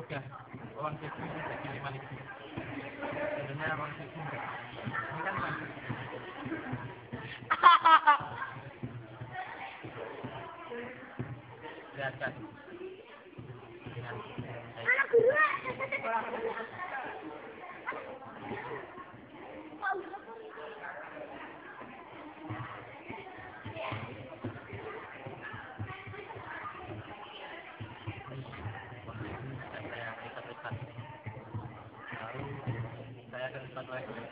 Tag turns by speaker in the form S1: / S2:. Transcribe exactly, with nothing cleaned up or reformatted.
S1: udah uang tipu jadi lima ribu. Sebenarnya uang tipu enggak. Ini kan masih. Lihat kan.
S2: Mana guru?
S1: Saya ke depan lagi.